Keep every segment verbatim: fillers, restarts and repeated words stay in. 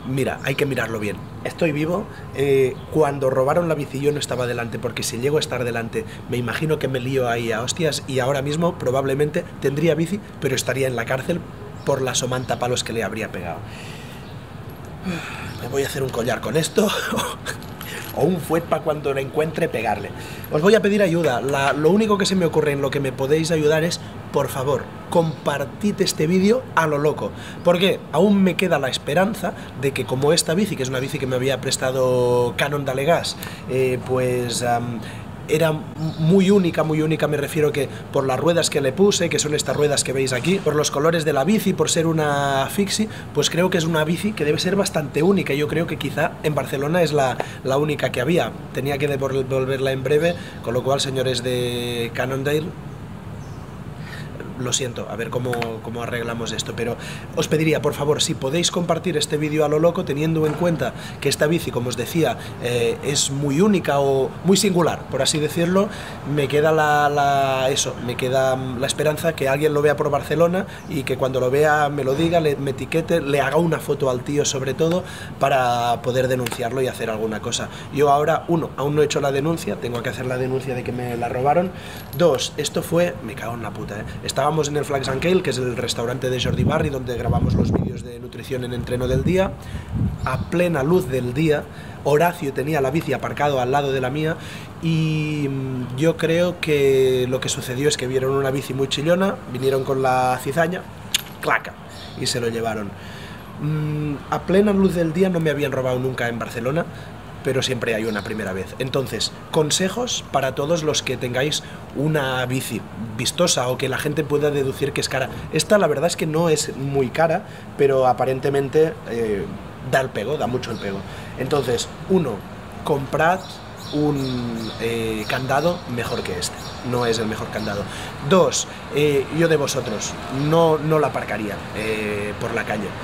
Mira, hay que mirarlo bien. Estoy vivo. Eh, cuando robaron la bici yo no estaba delante, porque si llego a estar delante me imagino que me lío ahí a hostias y ahora mismo probablemente tendría bici, pero estaría en la cárcel por la somanta palos que le habría pegado. Me voy a hacer un collar con esto o un fuet para cuando lo encuentre pegarle. Os voy a pedir ayuda. La, lo único que se me ocurre en lo que me podéis ayudar es, por favor, compartid este vídeo a lo loco, porque aún me queda la esperanza de que, como esta bici, que es una bici que me había prestado Canon Dalegas, eh, pues um, era muy única, muy única, me refiero que por las ruedas que le puse, que son estas ruedas que veis aquí, por los colores de la bici, por ser una fixie, pues creo que es una bici que debe ser bastante única. Yo creo que quizá en Barcelona es la, la única que había. Tenía que devolverla en breve, con lo cual, señores de Cannondale, lo siento, a ver cómo, cómo arreglamos esto, pero os pediría, por favor, si podéis compartir este vídeo a lo loco, teniendo en cuenta que esta bici, como os decía, eh, es muy única o muy singular, por así decirlo. Me queda la, la, eso, me queda la esperanza que alguien lo vea por Barcelona y que cuando lo vea me lo diga, le, me etiquete, le haga una foto al tío sobre todo, para poder denunciarlo y hacer alguna cosa. Yo ahora, uno, aún no he hecho la denuncia, tengo que hacer la denuncia de que me la robaron. Dos, esto fue, me cago en la puta, eh. Estaba en el Flax and Kale, que es el restaurante de Jordi Barri, donde grabamos los vídeos de nutrición en entreno del día. A plena luz del día, Horacio tenía la bici aparcado al lado de la mía y yo creo que lo que sucedió es que vieron una bici muy chillona, vinieron con la cizaña, claca, y se lo llevaron. A plena luz del día no me habían robado nunca en Barcelona, pero siempre hay una primera vez. Entonces, consejos para todos los que tengáis una bici vistosa o que la gente pueda deducir que es cara. Esta la verdad es que no es muy cara, pero aparentemente eh, da el pego, da mucho el pego. Entonces, uno, comprad un eh, candado mejor que este. No es el mejor candado. Dos, eh, yo de vosotros, no, no la aparcaría eh, por la calle.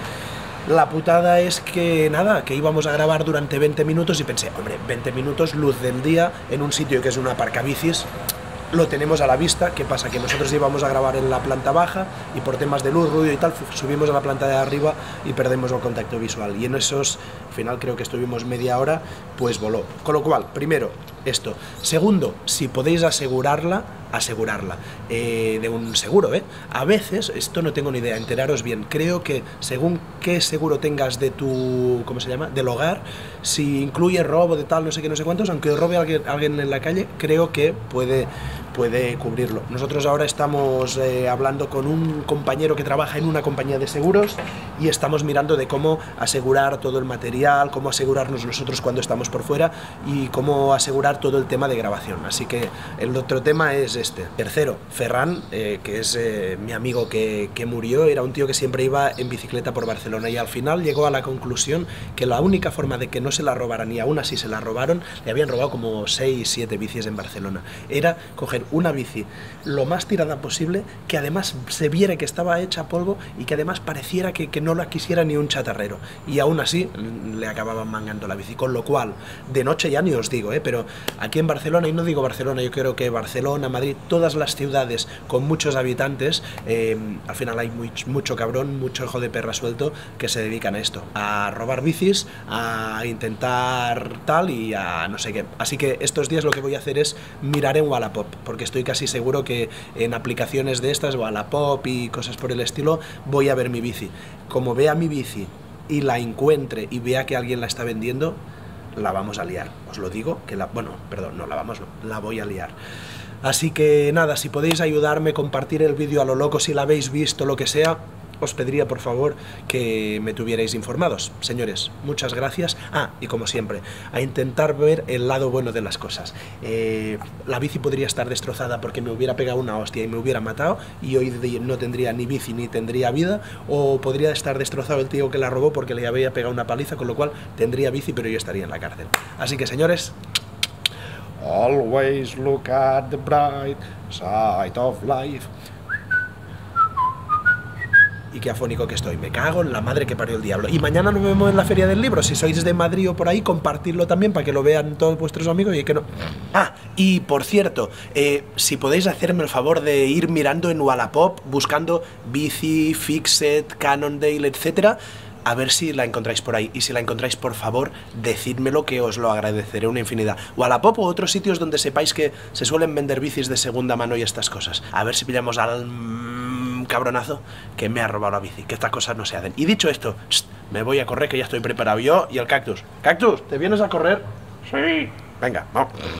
La putada es que, nada, que íbamos a grabar durante veinte minutos y pensé, hombre, veinte minutos, luz del día, en un sitio que es una aparcabicis, lo tenemos a la vista. ¿Qué pasa? Que nosotros íbamos a grabar en la planta baja y por temas de luz, ruido y tal, subimos a la planta de arriba y perdemos el contacto visual. Y en esos, al final creo que estuvimos media hora, pues voló. Con lo cual, primero, esto. Segundo, si podéis asegurarla, asegurarla eh, de un seguro, ¿eh? A veces, esto no tengo ni idea, enteraros bien, creo que según qué seguro tengas de tu, ¿cómo se llama?, del hogar, si incluye robo de tal, no sé qué, no sé cuántos, aunque robe a alguien, a alguien en la calle, creo que puede, puede cubrirlo. Nosotros ahora estamos eh, hablando con un compañero que trabaja en una compañía de seguros y estamos mirando de cómo asegurar todo el material, cómo asegurarnos nosotros cuando estamos por fuera y cómo asegurar todo el tema de grabación. Así que el otro tema es este. Tercero, Ferran, eh, que es eh, mi amigo que, que murió, era un tío que siempre iba en bicicleta por Barcelona y al final llegó a la conclusión que la única forma de que no se la robaran, y aún así se la robaron, le habían robado como seis, siete bicis en Barcelona, era coger una bici lo más tirada posible, que además se viera que estaba hecha polvo y que además pareciera que, que no la quisiera ni un chatarrero, y aún así le acababan mangando la bici. Con lo cual, de noche ya ni os digo, eh, pero aquí en Barcelona, y no digo Barcelona, yo creo que Barcelona, Madrid, todas las ciudades con muchos habitantes, eh, al final hay muy, mucho cabrón, mucho hijo de perra suelto que se dedican a esto, a robar bicis, a intentar tal y a no sé qué. Así que estos días lo que voy a hacer es mirar en Wallapop, porque estoy casi seguro que en aplicaciones de estas, Wallapop y cosas por el estilo, voy a ver mi bici. Como vea mi bici y la encuentre y vea que alguien la está vendiendo, la vamos a liar. Os lo digo, que la... Bueno, perdón, no la vamos, no, la voy a liar. Así que nada, si podéis ayudarme, compartir el vídeo a lo loco, si la habéis visto, lo que sea, os pediría por favor que me tuvierais informados. Señores, muchas gracias. Ah, y como siempre, a intentar ver el lado bueno de las cosas. Eh, la bici podría estar destrozada porque me hubiera pegado una hostia y me hubiera matado y hoy no tendría ni bici ni tendría vida, o podría estar destrozado el tío que la robó porque le había pegado una paliza, con lo cual tendría bici pero yo estaría en la cárcel. Así que, señores, always look at the bright side of life. Y qué afónico que estoy, me cago en la madre que parió el diablo. Y mañana nos vemos en la Feria del Libro. Si sois de Madrid o por ahí, compartidlo también para que lo vean todos vuestros amigos y que no... Ah, y por cierto, eh, si podéis hacerme el favor de ir mirando en Wallapop, buscando bici, Fixed, Cannondale, etcétera, a ver si la encontráis por ahí. Y si la encontráis, por favor, decídmelo, que os lo agradeceré una infinidad. O a la Pop o otros sitios donde sepáis que se suelen vender bicis de segunda mano y estas cosas. A ver si pillamos al mmm, cabronazo que me ha robado la bici, que estas cosas no se hacen. Y dicho esto, tss, me voy a correr, que ya estoy preparado yo y el Cactus. Cactus, ¿te vienes a correr? Sí. Venga, vamos.